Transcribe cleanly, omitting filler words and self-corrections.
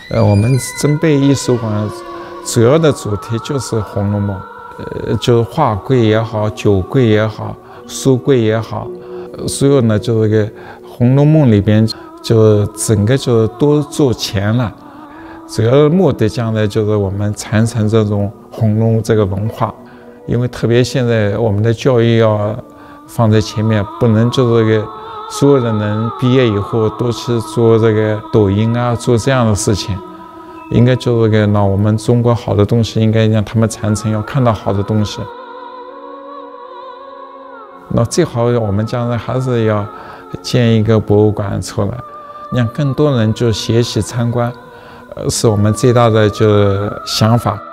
我们珍贝艺术馆主要的主题就是《红楼梦》，就是画柜也好，酒柜也好，书柜也好，所有呢就是这个《红楼梦》里边就整个就是都做全了。主要的目的将来就是我们传承这种红楼这个文化，因为特别现在我们的教育要放在前面，不能就是这个所有的人毕业以后都去做这个抖音啊，做这样的事情。应该就是这个让我们中国好的东西，应该让他们传承，要看到好的东西。那最好我们将来还是要建一个博物馆出来，让更多人就学习参观，是我们最大的就是想法。